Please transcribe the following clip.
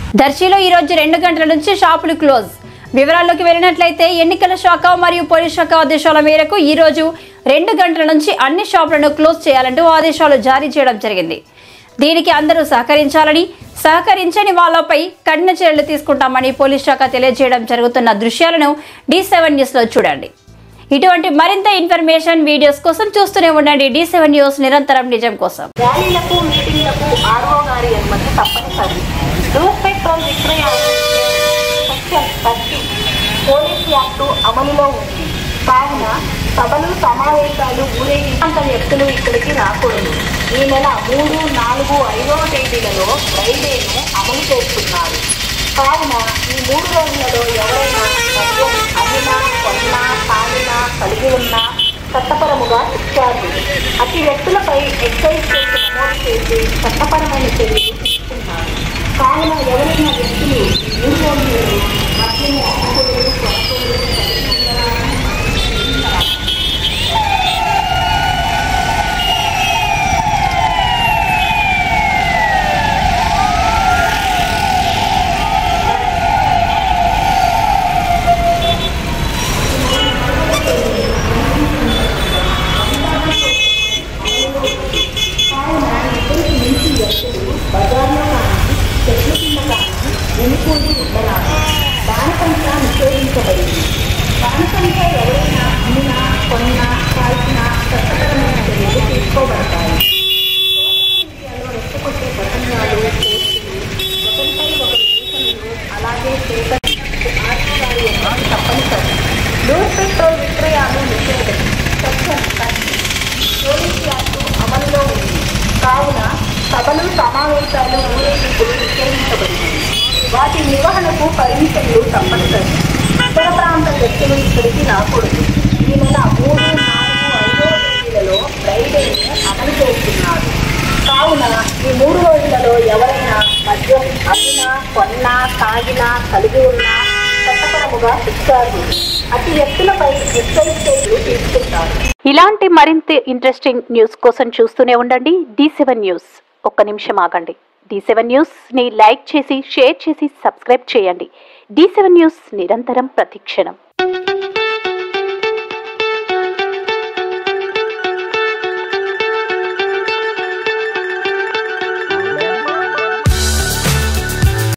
దర్శిలో ఈ రోజు 2 గంటల నుంచి షాపులు క్లోజ్. వివరాల్లోకి వెళ్ళినట్లయితే ఎన్నికల శాఖ మరియు పోలీస్ శాఖ ఆదేశాల మేరకు ఈ రోజు 2 గంటల నుంచి అన్ని షాపులను క్లోజ్ చేయాలంటూ ఆదేశాలు జారీ చేయడం జరిగింది. దీనికి అందరూ సహకరించాలని, సహకరించని వాళ్ళపై కఠిన చర్యలు తీసుకుంటామని పోలీస్ శాఖ తెలియజేయడం జరుగుతున్న దృశ్యాలను D7 న్యూస్ లో చూడండి. ఇటువంటి మరింత ఇన్ఫర్మేషన్ వీడియోస్ కోసం చూస్తూనే ఉండండి D7 న్యూస్, నిరంతరం నిజం కోసం. ర్యాలీలకు, మీటింగ్లకు ఆర్ఓ గారి అనుమతి తప్పనిసరి. డోర్ పెట్రోల్ విక్రయాలు సెక్షన్ 30 పోలీస్ యాక్టు అమలులో ఉంది. కావున సభలు, సమావేశాలు, ఊరేగింపు వ్యక్తులు ఇక్కడికి రాకూడదు. ఈ నెల 3, 4, 5వ తేదీలలో రైల్వేను అమలు చేస్తున్నారు. కావున ఈ 3 రోజులలో ఎవరైనా మద్యం అమ్మినా, కొన్నా, తాగినా, కలిగి ఉన్నా చట్టపరముగా శిక్షార్హులు. అట్టి వ్యక్తులపై ఎక్సైజ్ కేసు నమోదు చేసి చట్టపరమైన చర్యలు తీసుకుంటారు. కావున ఎవరైనా వ్యక్తులు 3 రోజులలో మద్యం అమ్ముకోలు, కొనుగోలు, బజార్లో కానీ చెట్లు కింద కానీ వెనుకూడి ఉండరాదు. బాణసంచ నిషేధించబడింది. బాణసంచ ఎవరైనా అమ్మినా, కొన్నా, కాల్చినా చట్టపరమైన చర్యలు తీసుకోబడతాయి. సోషల్ మీడియాలో రెచ్చగొట్టే ప్రసంగాలు, పోస్టులు, ఒకరిపై ఒకరి సూచనలు, అలాగే ఆర్టీఆర్ యొక్క తప్పనిసరి. డోర్ పెట్రోల్ విక్రయాలు నిషేధం సెక్షన్ 30 పోలీస్ యాక్టు అమలులో ఉంది. కావున సభలు, సమావేశాలు, ఊరేగింపులు నిషేధించబడింది. వాటి నిర్వహణకు పర్మిషన్లు తప్పనిసరి. ఇతర ప్రాంత వ్యక్తులు ఇక్కడికి రాకూడదు. ఈ నెల 3, 4, 5వ తేదీలలో రైల్వేను అమలు చేస్తున్నారు. కావున ఈ 3 రోజులలో ఎవరైనా మద్యం అమ్మినా, కొన్నా, తాగినా, కలిగి ఉన్నా చట్టపరముగా శిక్షార్హులు. అట్టి వ్యక్తులపై ఎక్సైజ్ కేసులు తీసుకుంటారు. ఇలాంటి మరింత ఇంట్రెస్టింగ్ న్యూస్ కోసం చూస్తూనే ఉండండి D7 న్యూస్. ఒక్క నిమిషం ఆగండి. D7 న్యూస్ ని లైక్ చేసి, షేర్ చేసి, సబ్స్క్రైబ్ చేయండి. D7 న్యూస్, నిరంతరం ప్రతిక్షణం.